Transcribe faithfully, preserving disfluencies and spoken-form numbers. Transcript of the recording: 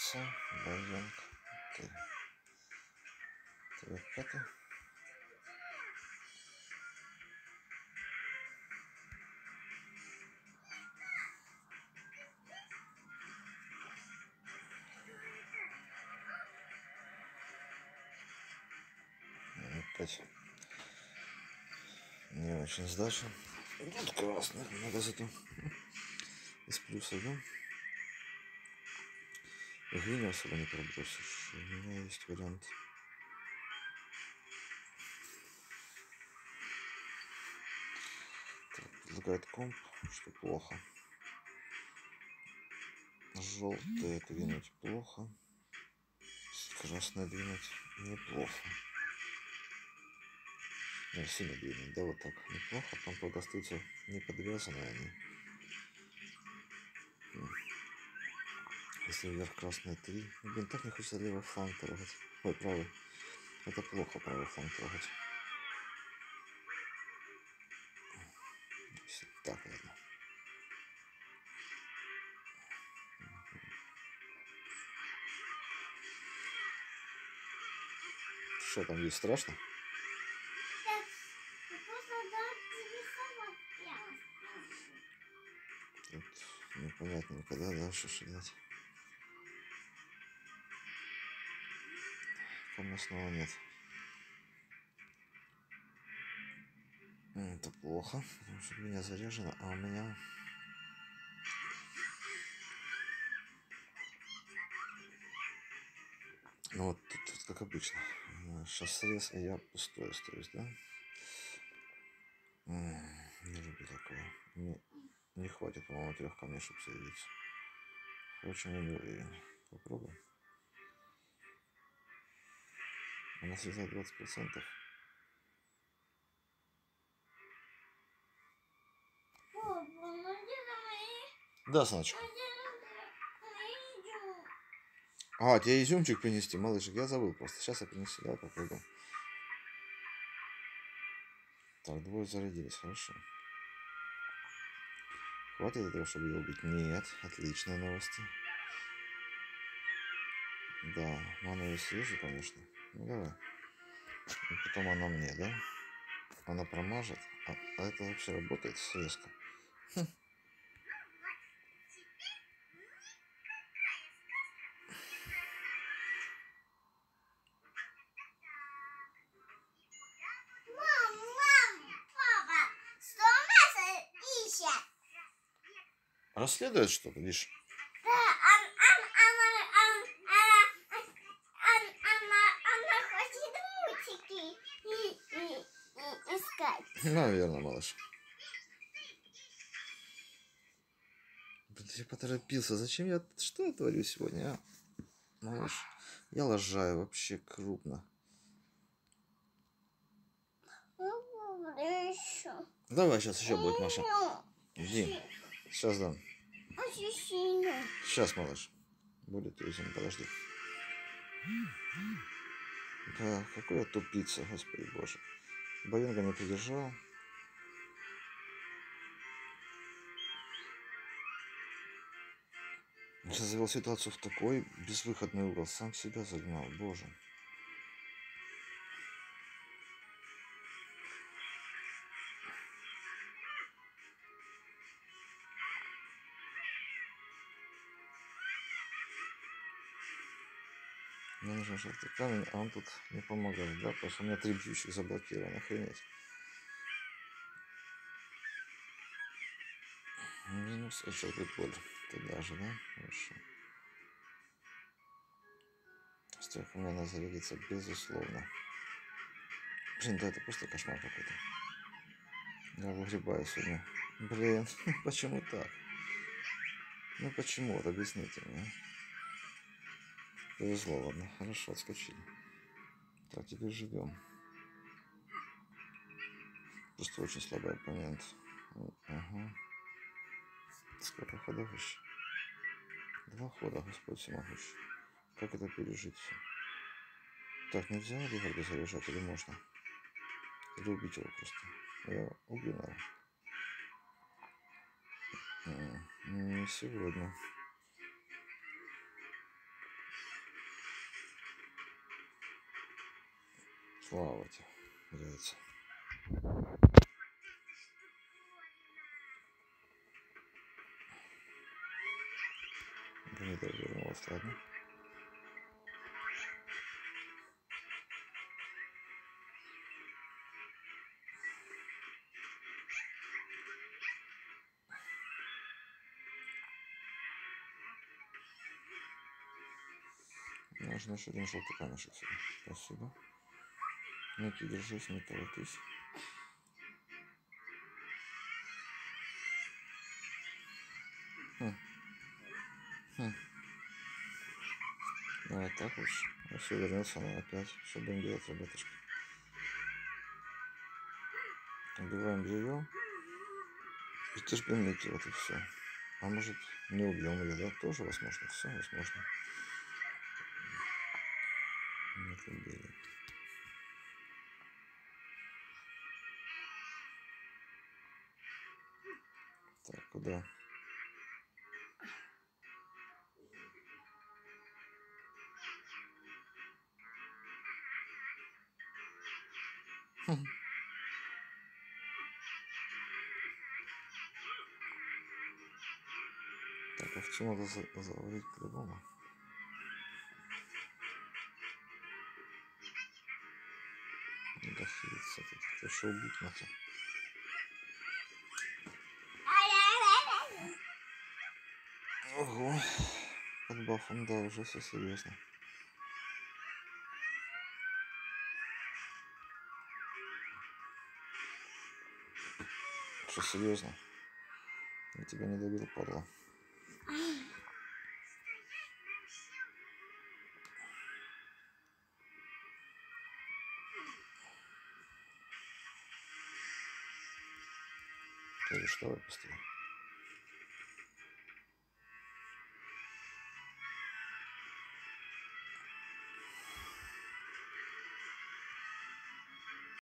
С, Боянг, Т. Т, пятый. Опять не очень сдача. Тут красных много зато. Из плюсов, да? Глину особо не пробросишь. У меня есть вариант. Так, предлагает комп, что плохо. Желтые двинуть плохо. Красные двинуть неплохо. Ну, синий двинуть, да, вот так. Неплохо. Там, правда, остаются не подвязанные они. Если вверх красные три. Ну, блин, так не хочется левый фланг трогать. Ой, правый. Это плохо правый фланг трогать. Так, ладно. Что там есть, страшно? Тут непонятненько, да, дальше шагать. Конечно, нет. Это плохо, потому что у меня заряжено, а у меня... Ну вот тут, тут как обычно. Сейчас срез, а я пустой остаюсь, да? Не люблю такого. Не, не хватит, по-моему, трех камней, чтобы заявиться. Впрочем, я не уверен. Попробуем. Она срезает двадцать процентов. Да, Саночка. А, тебе изюмчик принести, малышек? Я забыл просто. Сейчас я принесу, давай попробуем. Так, двое зарядились, хорошо. Хватит для того, чтобы ее убить? Нет, отличные новости. Да, ману я срежу, конечно. Ну давай. И потом она мне, да? Она промажет. А, а это вообще работает срезка. Хм. Расследует что-то, видишь? Наверное, малыш. Я поторопился. Зачем я... Что я творю сегодня, а? Малыш, я лажаю вообще крупно. Давай, сейчас еще будет, Маша. Иди. Сейчас дам. Сейчас, малыш. Будет изюм, подожди. Да, какой я тупица, господи боже. Боинга не придержал. Сейчас завел ситуацию в такой безвыходный угол. Сам себя загнал, боже. Мне нужен желтый камень, а он тут не помогает, да? Потому что у меня три бьющих заблокированы, охренеть. Минус, а что тут боль? Туда же, да? Хорошо. С трех у меня надо зарядиться, безусловно. Блин, да это просто кошмар какой-то. Я выгребаю сегодня. Блин, почему так? Ну почему? Вот объясните мне. Повезло, ладно, хорошо, отскочили. Так, теперь живем. Просто очень слабый оппонент. Ага. Сколько ходов еще? Два хода, Господь всемогущий. Как это пережить все? Так, нельзя Рихарда заряжать или можно? Или убить его просто? Я его убью, наверное. Не сегодня. Плавать. Яйца. Гнида вернулась, ладно. Нужно еще один желтый камешек сюда. Спасибо. Ники, держись, не торопись. Хм. Хм. Давай так лучше. А все, вернется она опять. Что будем делать, ребятушки? Убиваем ее. И терпим Ники, вот и все. А может, не убьем ее, да? Тоже возможно. Все возможно. Нет, убили. Так, куда? Хм. Так, овцу надо за завалить по-любому. Не дохилиться. Это что убить надо. Ого. Под бафом, да, уже все серьезно. Что серьезно? Я тебя не добил, падла. Ты что, давай быстрее.